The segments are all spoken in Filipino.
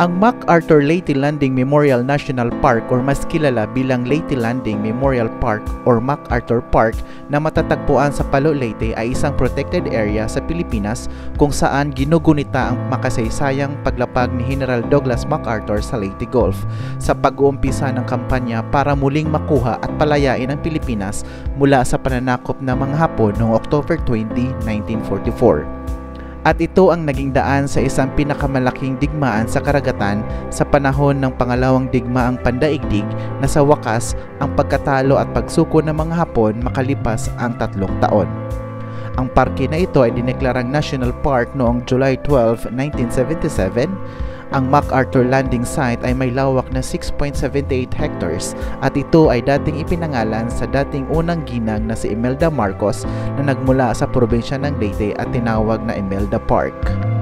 Ang MacArthur Leyte Landing Memorial National Park or mas kilala bilang Leyte Landing Memorial Park or MacArthur Park na matatagpuan sa Palo Leyte ay isang protected area sa Pilipinas kung saan ginugunita ang makasaysayang paglapag ni General Douglas MacArthur sa Leyte Gulf sa pag-uumpisa ng kampanya para muling makuha at palayain ang Pilipinas mula sa pananakop ng mga Hapon noong October 20, 1944. At ito ang naging daan sa isang pinakamalaking digmaan sa karagatan sa panahon ng pangalawang digmaang pandaigdig na sa wakas ang pagkatalo at pagsuko ng mga Hapon makalipas ang 3 taon. Ang parke na ito ay dineklarang National Park noong July 12, 1977. Ang MacArthur Landing Site ay may lawak na 6.78 hectares at ito ay dating ipinangalan sa dating unang ginang na si Imelda Marcos na nagmula sa probinsya ng Leyte at tinawag na Imelda Park.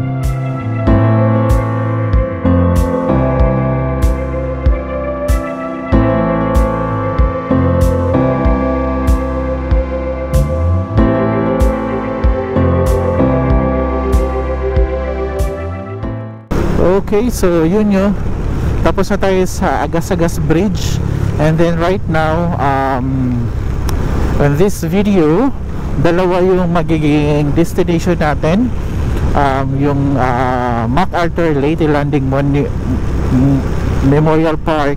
Okay, so yun yun. Tapos na tayo sa Agas-Agas Bridge. And then right now, in this video, dalawa yung magiging destination natin. Yung MacArthur Leyte Landing Memorial Park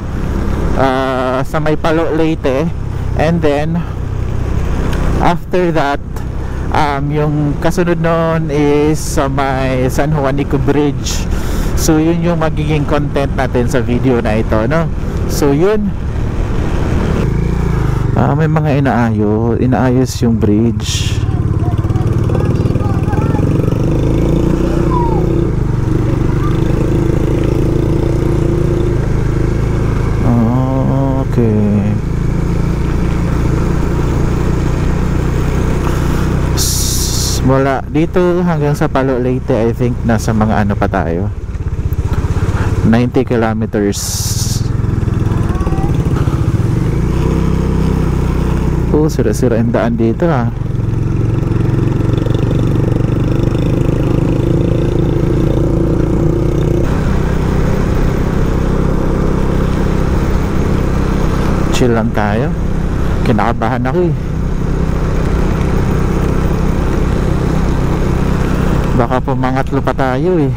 sa may Palo Leyte. And then, after that, yung kasunod nun is sa may San Juanico Bridge. So yun yung magiging content natin sa video na ito, no? So yun, may mga inaayos yung bridge. Okay. Mula dito hanggang sa Palo Leyte, I think nasa mga ano pa tayo, 90 kilometers. Oh, sira-sira ang daan dito ah. Chill lang tayo. Kinakabahan ako eh. Baka pumangatlo pa tayo eh.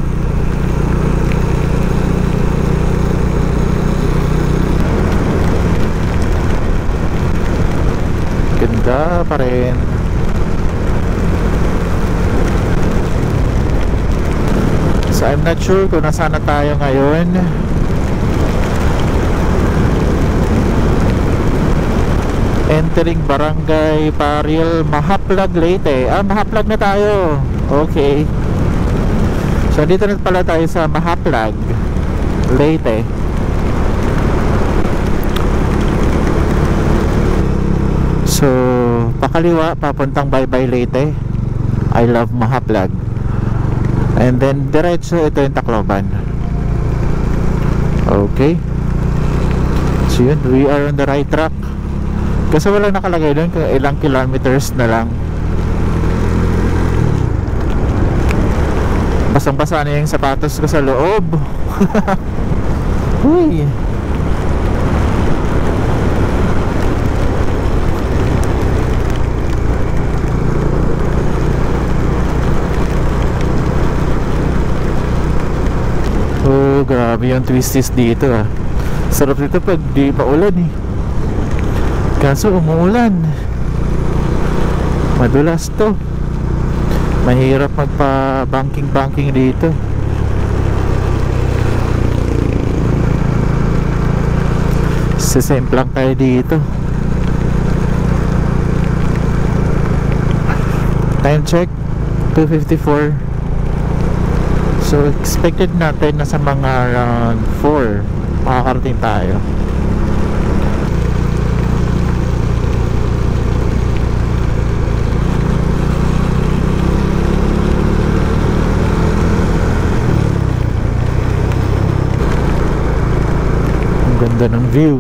Ganda pa rin. So I'm not sure kung nasaan na tayo ngayon. Entering Barangay Paril, Mahaplag, Leyte. Mahaplag na tayo. Okay. So dito na pala tayo sa Mahaplag, Leyte. So pakaliwa papuntang Baybay, Leyte. I love Mahaplag. And then diretso ito yung Tacloban. Okay. So yun, we are on the right track. Kasi walang nakalagay doon kung ilang kilometers na lang. Basang-basa na yung sapatos ko sa loob. Uy. Oh, grabe yung twisties dito ah. Sarap dito pag di pa ulan eh. Kaso umuulan. Madulas to. Mahirap magpa-banking dito. Sisemplang tayo dito. Time check 2:54. So expected natin na sa mga around 4 makakarating tayo. Ganda ng view.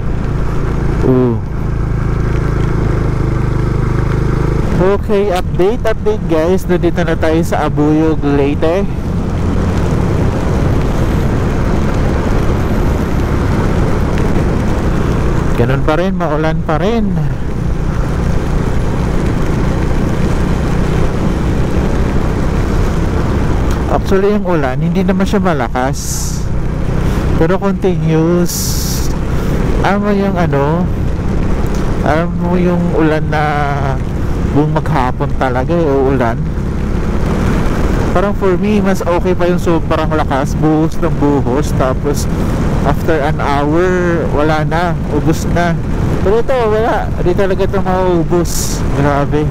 Okay, update guys. Nandito na tayo sa Abuyog, Leyte. Ganun pa rin, maulan pa rin. Actually yung ulan hindi naman siya malakas, pero continuous. Alam mo yung alam mo yung ulan na buong maghapon talaga ulan. Parang for me mas okay pa yung sobrang lakas, buhos ng buhos, tapos after an hour wala na, ubos na. Pero ito wala, hindi talaga ito mauubos. Grabe.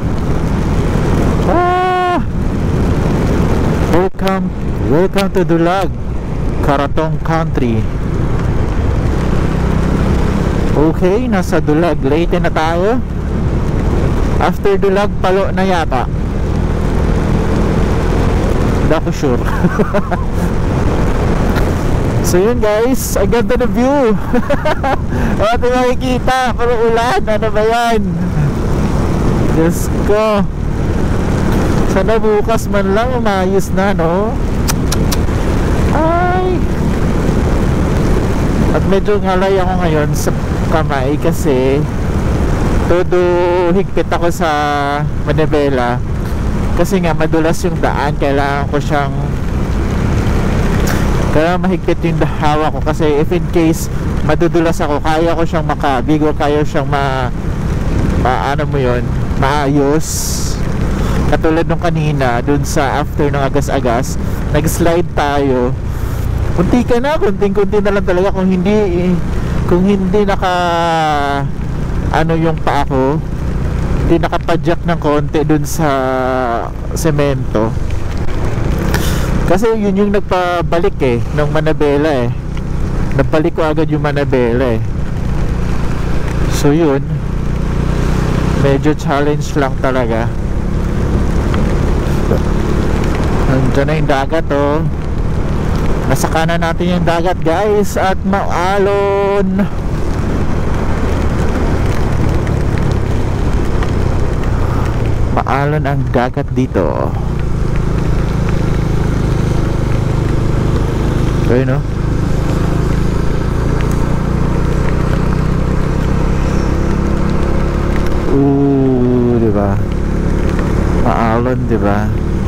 Welcome to Dulag, Karatong Country. Okay, nasa Dulag, Leyte na tayo. After Dulag, Palo na yata. Hindi ako sure. So yun guys, ang ganda na view. Ito makikita, pero ulan, ano ba yan? Diyos ko. Sana bukas man lang umayos na, no? Ay! At medyo ngalay ako ngayon sa kamay kasi todo higpit ako sa manibela. Kasi nga madulas yung daan, kailangan mahigpit yung hawak ko. Kasi if in case madudulas ako, kaya ko siyang makabigo, kaya siyang maayos. Katulad nung kanina dun sa after ng agas-agas, nag-slide tayo. Kunti na lang talaga. Kung hindi naka yung paa ko, hindi nakapadyak ng konti dun sa semento. Kasi yun yung nagpabalik ng manabela Nabalik ko agad yung manabela So yun, medyo challenge lang talaga. Nandiyan na yung dagat Nasa kanan natin yung dagat guys, at maalon. Maalon ang dagat dito. Okay, no? Diba? Maalon, diba?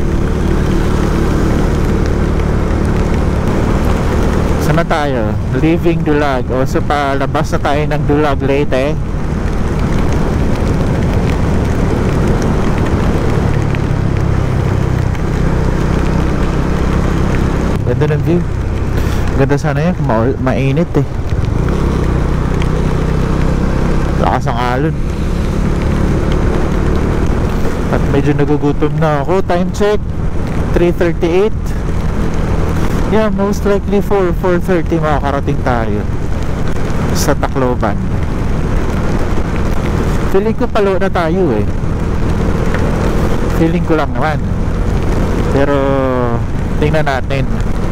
Saan na tayo? Leaving Dulag. O so palabas na tayo ng Dulag Leyte. Ganda ng view. Ganda sana yan kung mainit lakas ang alon. At medyo nagugutom na ako. Time check 3:38. Yeah, most likely 4:30 makakarating tayo sa Tacloban. Feeling ko Palo na tayo Feeling ko lang naman. Pero tingnan natin.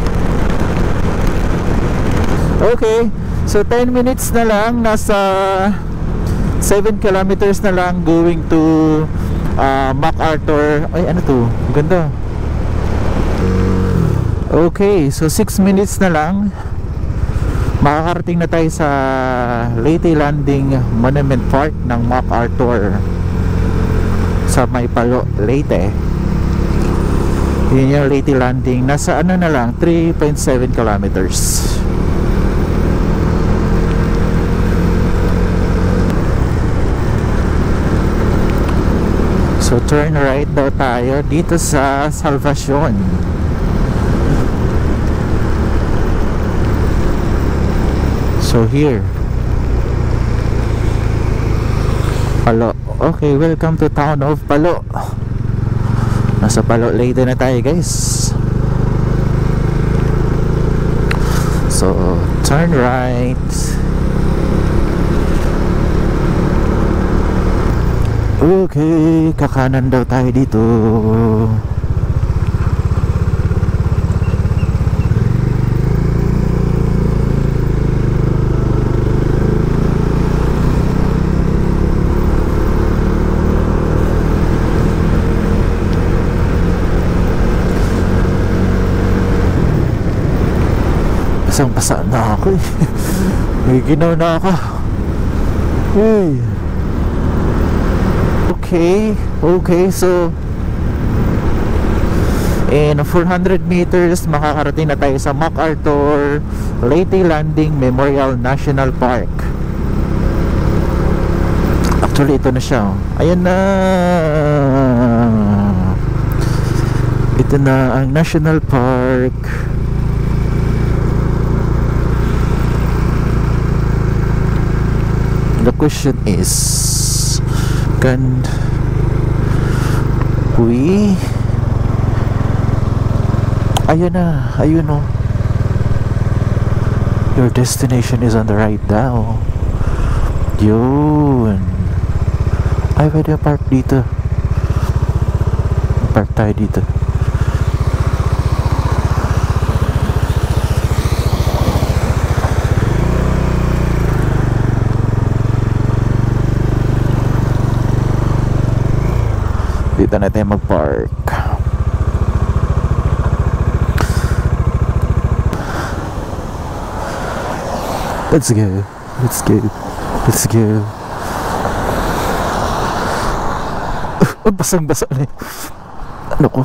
Okay, so 10 minutes na lang, nasa 7 kilometers na lang going to MacArthur. Ay, ano to? Ganda. Okay, so 6 minutes na lang makakarating na tayo sa Leyte Landing Monument Park ng MacArthur sa Maypalo, Leyte. Yun yung Leyte Landing. Nasa na lang, 3.7 kilometers. So turn right daw tayo dito sa Salvacion. So here, Palo. Okay, welcome to town of Palo. Nasa Palo Leyte na tayo guys. So turn right. Okay, kakanan daw tayo dito. Basang-basa na ako May ginaw na ako. Hey. Okay, so in 400 meters makakarating na tayo sa MacArthur Leyte Landing Memorial National Park. Actually ito na siya, ayan na, ito na ang National Park. The question is, can we, ayun na, ayun o, your destination is on the right now. Yun. Ay, pwede park dito. Park tayo dito. Dito na tayo mag-park. Let's go. Let's go. Let's go. Basang-basa na yun. Ano ko?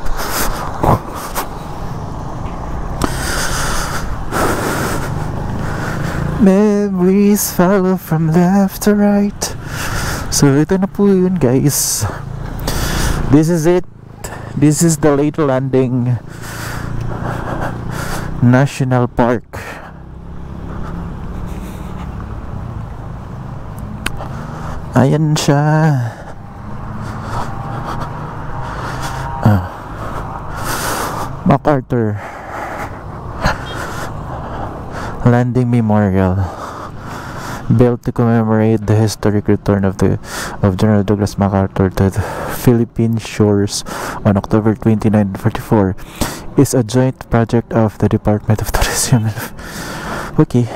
Memories follow from left to right. So ito na po yun, guys. This is it. This is the Leyte Landing National Park. Ayan siya. MacArthur Landing Memorial, built to commemorate the historic return of General Douglas MacArthur to the Philippine shores on October 29, 1944, is a joint project of the Department of Tourism. Okay.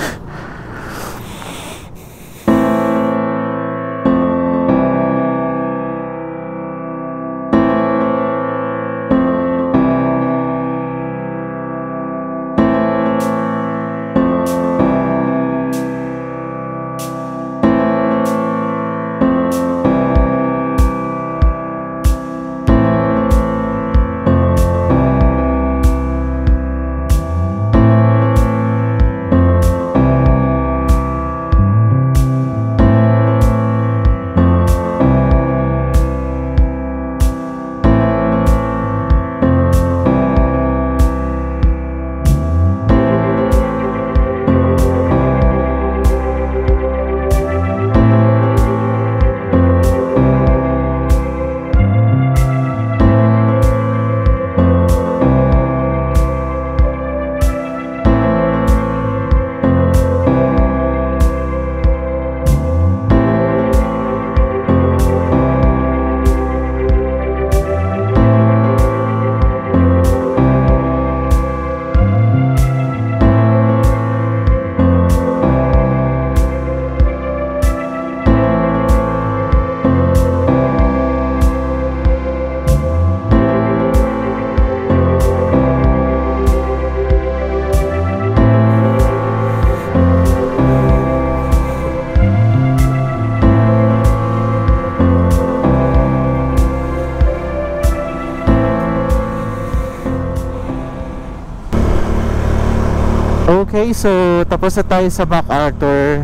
Okay, so tapos na tayo sa MacArthur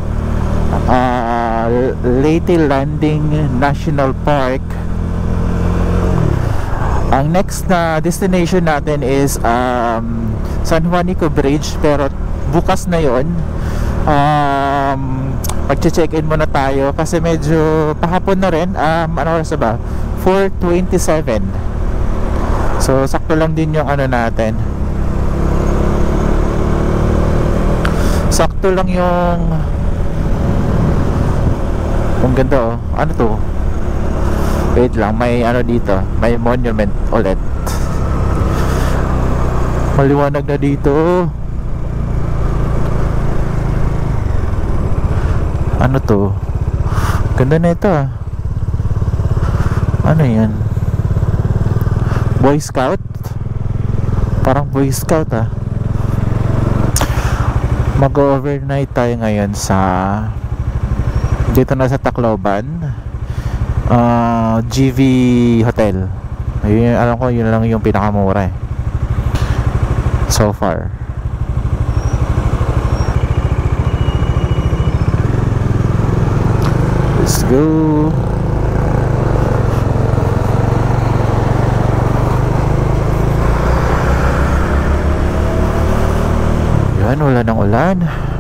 Leyte Landing National Park. Ang next na destination natin is San Juanico Bridge, pero bukas na yon. Mag-check-in muna tayo kasi medyo pahapon na rin. Ano oras ba? 4:27. So sakto lang din yung ano natin. Sakto lang yung ang ganda oh. Ano to? Wait lang, may ano dito, may monument ulit. Maliwanag na dito. Ano to? Ganda na ito ah. Ano yan? Boy Scout? Parang Boy Scout ah. Mag-overnight tayo ngayon sa Dito na sa Tacloban, GV Hotel. Ayun, alam ko yun lang yung pinakamura so far. Let's go. Yan, wala ng ulan.